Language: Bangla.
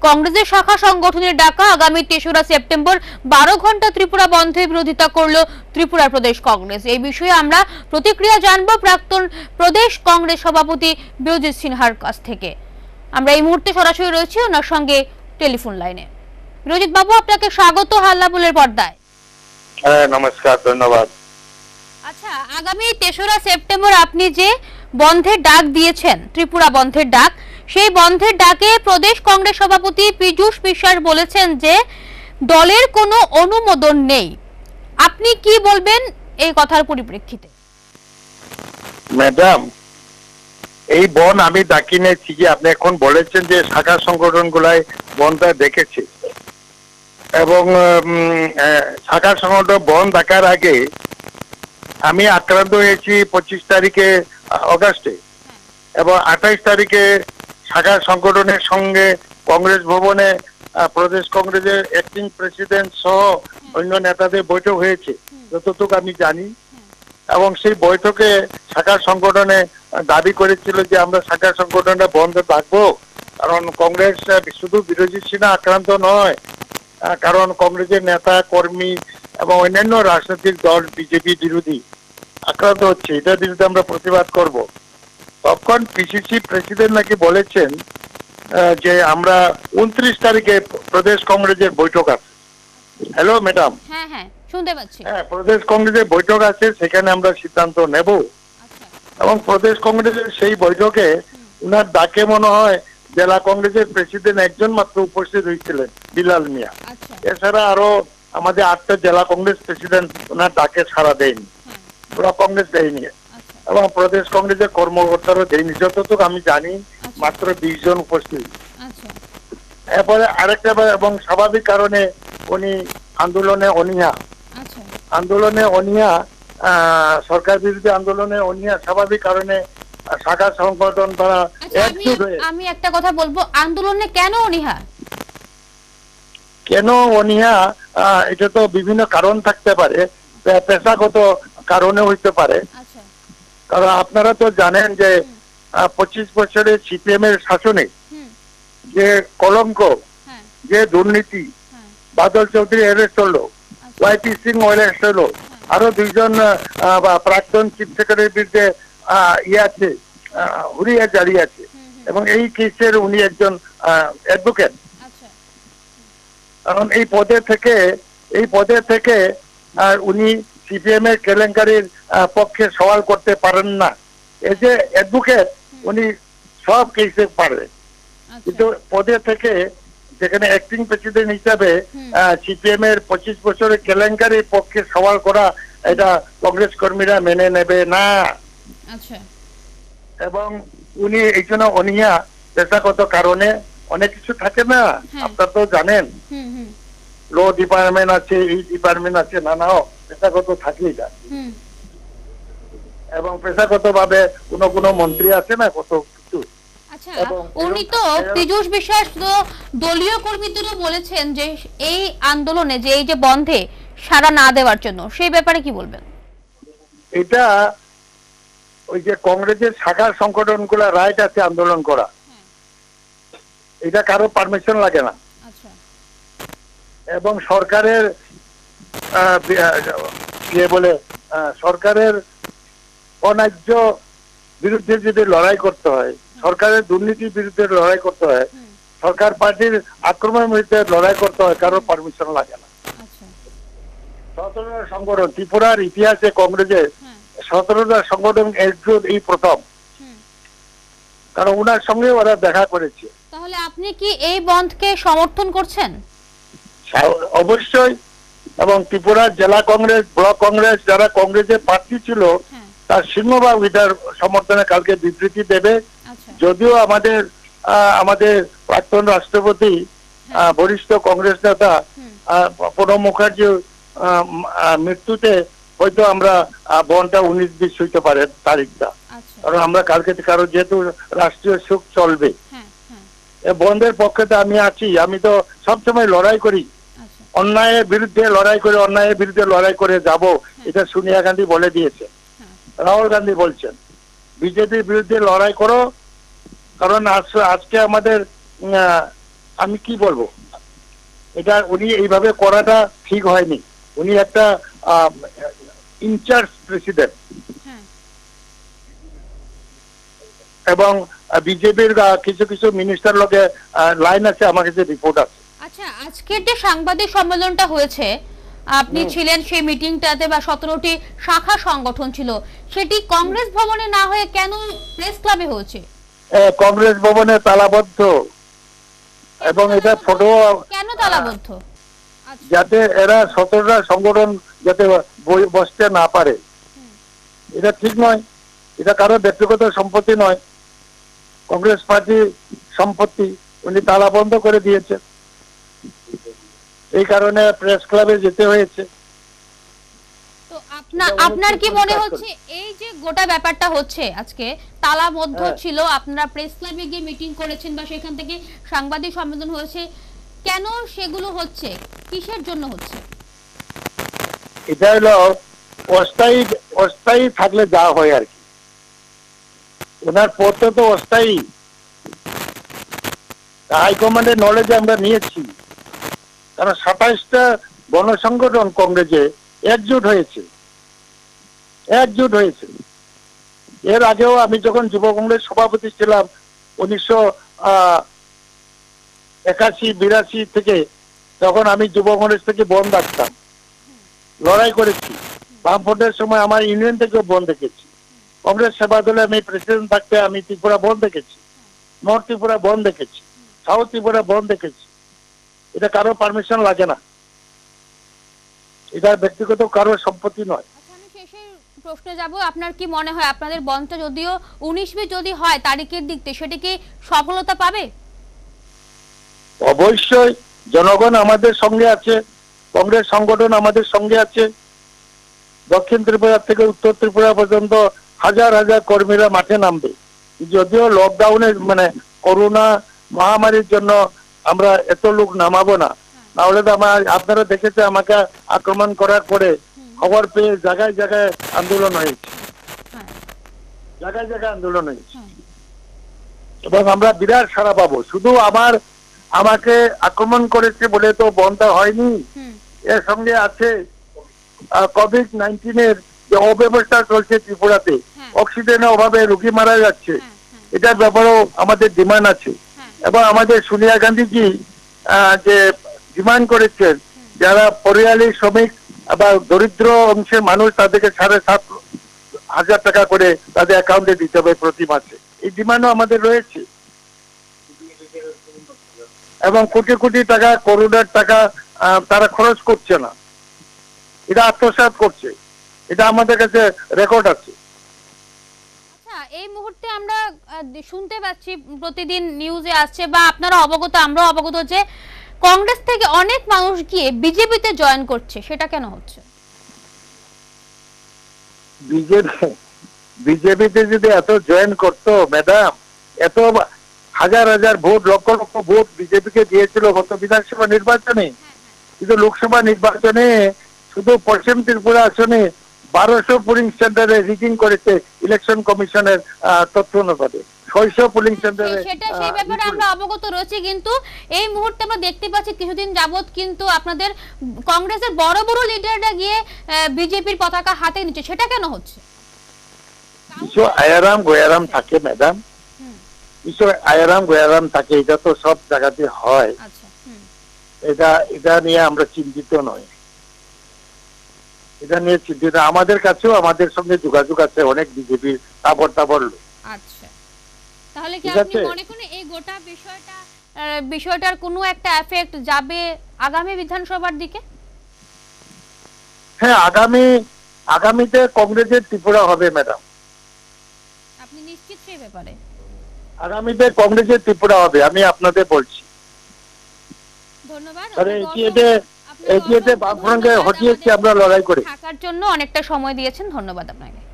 কংগ্রেসের শাখা সংগঠনের ডাকা আগামী ৩রা সেপ্টেম্বর ১২ ঘন্টা ত্রিপুরা বন্ধের বিরোধিতা করল ত্রিপুরা প্রদেশ কংগ্রেস। এই বিষয়ে আমরা প্রতিক্রিয়া জানব প্রাক্তন প্রদেশ কংগ্রেস সভাপতি বিরজিৎ সিনহার কাছ থেকে। আমরা এই মুহূর্তে সরাসরি রয়েছি ওনার সঙ্গে টেলিফোন লাইনে। বিরজিৎ বাবু, আপনাকে স্বাগত হাল্লাবুলের পর্দায়। নমস্কার, ধন্যবাদ। আচ্ছা, আগামী ৩রা সেপ্টেম্বর আপনি যে বন্ধের ডাক দিয়েছেন, ত্রিপুরা বন্ধের ডাক, সেই বন্ধের ডাকে প্রদেশ কংগ্রেস সভাপতি পীযূষ বিশ্বাস বলেছেন যে দলের কোনো অনুমোদন নেই। আপনি কি বলবেন এই কথার পরিপ্রেক্ষিতে? ম্যাডাম, এই বন আমি ডাকি নিয়েছি যে আপনি এখন বলেছেন যে শাখা সংগঠন গুলাই বনটা দেখেছে, এবং শাখা সংগঠন বন ডাকার আগে আমি আক্রান্ত হয়েছি 25 তারিখে অগাস্টে, এবং 28 তারিখে শাখা সংগঠনের সঙ্গে কংগ্রেস ভবনে প্রদেশ কংগ্রেসের অ্যাক্টিং প্রেসিডেন্ট সহ অন্য নেতাদের বৈঠক হয়েছে যতটুকু আমি জানি। এবং সেই বৈঠকে শাখা সংগঠনে দাবি করেছিল যে আমরা শাখা সংগঠনটা বন্ধ রাখবো, কারণ কংগ্রেস শুধু বিরোধী সিনহা আক্রান্ত নয়, কারণ কংগ্রেসের নেতা কর্মী এবং অন্যান্য রাজনৈতিক দল বিজেপি বিরোধী আক্রান্ত হচ্ছে, এটার বিরুদ্ধে আমরা প্রতিবাদ করব। তখন পিসিসি প্রেসিডেন্ট নাকি বলেছেন যে আমরা 29 তারিখে প্রদেশ কংগ্রেসের বৈঠক আছে। Hello madam? হ্যাঁ হ্যাঁ, শুনতে পাচ্ছি। হ্যাঁ, প্রদেশ কংগ্রেসের বৈঠক আছে, সেখানে আমরা সিদ্ধান্ত নেব। এবং প্রদেশ কংগ্রেসের সেই বৈঠকে উনার ডাকে মনে হয় জেলা কংগ্রেসের প্রেসিডেন্ট একজন মাত্র উপস্থিত হয়েছিলেন, বিলাল মিয়া। এছাড়া আরো আমাদের 8টা জেলা কংগ্রেস প্রেসিডেন্ট ওনার ডাকে সাড়া দেয়নি, পুরো কংগ্রেস দেয়নি, এবং প্রদেশ কংগ্রেসের কর্মকর্তারা দেয়নি। যতটুকু আমি জানি মাত্র 20 জন উপস্থিত। এরপরে আরেকটা, এবং স্বাভাবিক কারণে উনি আন্দোলনে অনীহা, সরকার বিরোধী আন্দোলনে অনীহা, স্বাভাবিক কারণে শাখা সংগঠন দ্বারা একজোট হয়ে। আমি একটা কথা বলবো, আন্দোলনে কেন অনীহা? এটা তো বিভিন্ন কারণ থাকতে পারে, পেশাগত কারণে হইতে পারে। কারণ আপনারা তো জানেন যে 25 বছরের সিপিএম এর শাসনে যে কলঙ্ক, যে দুর্নীতি, বাদল চৌধুরী অ্যারেস্ট হলো, ওয়াইপি সিং অ্যারেস্ট হলো, আরো 2 জন প্রাক্তন চিফ সেক্রেটারির বিরুদ্ধে হুরিয়া জারি আছে, এবং এই কেসের উনি একজন অ্যাডভোকেট। কারণ এই পদে থেকে উনি সিপিএম এর কেলেঙ্কারির পক্ষে সওয়াল করতে পারেন না। এই যে অ্যাডভোকেট, উনি সব কেসে পারেন, কিন্তু পদে থেকে যেখানে অ্যাক্টিং প্রেসিডেন্ট হিসাবে সিপিএম এর 25 বছরের কেলেঙ্কারির পক্ষে সওয়াল করা, এটা কংগ্রেস কর্মীরা মেনে নেবে না। এবং উনি এই জন্য অনীহা, পেশাগত কারণে অনেক কিছু থাকে না, আপনারা তো জানেন, ল ডিপার্টমেন্ট আছে, এই ডিপার্টমেন্ট আছে, নানাও পেশাগত থাকেই যায়। এবং পেশাগত ভাবে কোনো মন্ত্রী আছে না, কত কিছু। উনি তো পীযূষ বিশ্বাস তো দলীয় কর্মীদেরও বলেছেন যে এই আন্দোলনে, যে এই যে বন্ধে সাড়া না দেওয়ার জন্য, সেই ব্যাপারে কি বলবেন? এটা ওই যে কংগ্রেসের শাখা সংগঠন গুলা রাইট আছে আন্দোলন করা, এটা কারো পারমিশন লাগে না। এবং সরকারের সরকারের অন্যায্য বিরুদ্ধে যদি লড়াই করতে হয়, সরকারের দুর্নীতির বিরুদ্ধে লড়াই করতে হয়, সরকার পার্টির আক্রমণের বিরুদ্ধে লড়াই করতে হয়, কারোর পারমিশন লাগে না। 17টা সংগঠন ত্রিপুরার ইতিহাসে, কংগ্রেসের 17টা সংগঠন একজোট এই প্রথম, কারণ ওনার সঙ্গে ওরা দেখা করেছে। তাহলে আপনি কি এই বন্ধকে সমর্থন করছেন? অবশ্যই। এবং ত্রিপুরার জেলা কংগ্রেস, ব্লক কংগ্রেস, যারা কংগ্রেসের প্রার্থী ছিল, তার সিংহভাগ এটার সমর্থনে কালকে বিবৃতি দেবে। যদিও আমাদের প্রাক্তন রাষ্ট্রপতি, বরিষ্ঠ কংগ্রেস নেতা প্রণব মুখার্জির মৃত্যুতে হয়তো আমরা বনটা 19-20 হইতে পারে তারিখটা, কারণ আমরা কালকে, কারণ যেহেতু রাষ্ট্রীয় শোক চলবে, বন্ধের পক্ষে তো আমি আছি। আমি তো সবসময় লড়াই করি, অন্যায়ের বিরুদ্ধে লড়াই করে যাব, এটা সোনিয়া গান্ধী বলে দিয়েছে, রাহুল গান্ধী বলছেন বিজেপির বিরুদ্ধে লড়াই করো, কারণ আজকে আমাদের আমি কি বলবো, এটা উনি এইভাবে করাটা ঠিক হয়নি। উনি একটা ইনচার্জ প্রেসিডেন্ট হ্যাঁ। এবং বিজেপির কিছু কিছু মিনিস্টার লোকে লাইন আছে, আমার কাছে রিপোর্ট আছে। আচ্ছা, আজকের যে সাংবাদিক সম্মেলনটা হয়েছে, আপনি ছিলেন সেই মিটিংটাতে, বা 17টি শাখা সংগঠন ছিল, সেটি কংগ্রেস ভবনে না হয়ে কেন প্রেস ক্লাবে হয়েছে? কংগ্রেস ভবনে তালাবদ্ধ, এবং এটা ফটো কেন তালাবদ্ধ? যাতে এরা 17টা সংগঠন যাতে বসতে না পারে, এটা ঠিক নয়। এটা কারো ব্যক্তিগত সম্পত্তি নয়, কংগ্রেস পার্টি সম্পত্তি। উনি তালা বন্ধ করে দিয়েছে, এই কারণে প্রেস ক্লাবে যেতে হয়েছে। তো আপনার কি মনে হচ্ছে এই যে গোটা ব্যাপারটা হচ্ছে, আজকে তালাবদ্ধ ছিল, আপনারা প্রেস ক্লাবে গিয়ে মিটিং করেছেন বা সেখান থেকে সাংবাদিক সম্মেলন হয়েছে, কেন সেগুলো হচ্ছে, কিসের জন্য হচ্ছে? এটা হলো অস্থায়ী, অস্থায়ী থাকলে যা হয় আর কি। ওনার পথে তো অস্থায়ী, হাইকমান্ডের নলেজে আমরা নিয়েছি, কারণ 27টা গণসংগঠন কংগ্রেসে একজোট হয়েছে, একজোট হয়েছে। এর আগেও আমি যখন যুব কংগ্রেস সভাপতি ছিলাম 1981-82 থেকে, তখন আমি যুব কংগ্রেস থেকে বন্ধ রাখতাম, লড়াই করেছি। বামফ্রন্টের সময় আমার ইউনিয়ন থেকেও বন্ধ দেখেছি। কংগ্রেস সেবা দলে আমি প্রেসিডেন্ট থাকতে আমি ত্রিপুরা বন্ধ দেখেছি, নর্থ ত্রিপুরা বন্ধ দেখেছি, সাউথ ত্রিপুরা বন্ধ দেখেছি। এটা কারো পারমিশন লাগে না, এটা ব্যক্তিগত কারো সম্পত্তি নয়। আমি শেষের প্রশ্নে যাব, আপনার কি মনে হয় আপনাদের বন্ধটা যদিও 19 যদি হয় তারিখের দিক থেকে, সেটা কি সফলতা পাবে? অবশ্যই, জনগণ আমাদের সঙ্গে আছে, কংগ্রেস সংগঠন আমাদের সঙ্গে আছে। দক্ষিণ ত্রিপুরা থেকে উত্তর ত্রিপুরা পর্যন্ত হাজার হাজার কর্মীরা মাঠে নামবে। যদিও লকডাউনের মানে করোনা মহামারীর জন্য আমরা এত লোক নামাবো না, নাহলে তো আপনারা দেখেছে আমাকে আক্রমণ করার পরে খবর পেয়ে জায়গায় জায়গায় আন্দোলন হয়েছে, জায়গায় জায়গায় আন্দোলন হয়েছে, এবং আমরা বিরাট সাড়া পাবো। শুধু আমাকে আক্রমণ করেছে বলে তো বন্ধ হয়নি, এর সঙ্গে আছে কোভিড-19 যে অব্যবস্থা চলছে ত্রিপুরাতে, অক্সিজেনের অভাবে রোগী মারা যাচ্ছে, এটার ব্যাপারেও আমাদের ডিমান্ড আছে। এবং আমাদের সোনিয়া গান্ধীজি যে ডিমান্ড করেছেন, যারা পরিয়ালি শ্রমিক বা দরিদ্র অংশের মানুষ, তাদেরকে 7,500 টাকা করে তাদের অ্যাকাউন্টে দিতে হবে প্রতি মাসে, এই ডিমান্ডও আমাদের রয়েছে। এবং কোটি কোটি টাকা করোনার টাকা তারা খরচ করছে না, এটা আত্মসাৎ করছে, এটা আমাদের কাছে রেকর্ড আছে। আচ্ছা, এই মুহূর্তে আমরা শুনতে পাচ্ছি, প্রতিদিন নিউজে আসছে বা আপনারা অবগত, আমরাও অবগত, যে কংগ্রেস থেকে অনেক মানুষ গিয়ে বিজেপিতে জয়েন করছে, সেটা কেন হচ্ছে? বিজেপিতে যদি এত জয়েন করতো ম্যাডাম, এত হাজার হাজার ভোট, লক্ষ লক্ষ ভোট বিজেপিকে দিয়েছিল গত বিধানসভা নির্বাচনে, কিন্তু লোকসভা নির্বাচনে শুধু পশ্চিম ত্রিপুরা আসনে 1200 পুলিং সেন্টারে রিগিং করেছে ইলেকশন কমিশনের তথ্য অনুসারে। 600 পুলিং সেন্টারে, সেই ব্যাপারে আমরা অবগত রয়েছি, কিন্তু এই মুহূর্তে আমরা দেখতে পাচ্ছি কিছুদিন যাবত কিন্তু আপনাদের কংগ্রেসের বড় বড় লিডাররা গিয়ে বিজেপির পতাকা হাতে নিচ্ছে, সেটা কেন হচ্ছে? কিছু আয়ারাম গয়ারাম থাকে ম্যাডাম, কিছু আয়ারাম গয়ারাম থাকে, এটা তো সব জায়গাতে হয়। এটা নিয়ে আমরা চিন্তিত নই, এটা নিয়ে চিন্তিত। আমাদের কাছেও আমাদের সঙ্গে যোগাযোগ আছে অনেক বিজেপির তাবড় লোক। আচ্ছা, তাহলে কি আপনি মনে করেন এই গোটা বিষয়টার কোনো একটা এফেক্ট যাবে আগামী বিধানসভার দিকে? হ্যাঁ, আগামীতে কংগ্রেসের ত্রিপুরা হবে ম্যাডাম। আপনি নিশ্চিত সেই ব্যাপারে? আগামীতে কংগ্রেসের ত্রিপুরা হবে, আমি আপনাদের বলছি। ধন্যবাদ। এগিয়ে বামফ্রন্টকে হটিয়েছি আমরা লড়াই করে। থাকার জন্য অনেকটা সময় দিয়েছেন, ধন্যবাদ আপনাকে।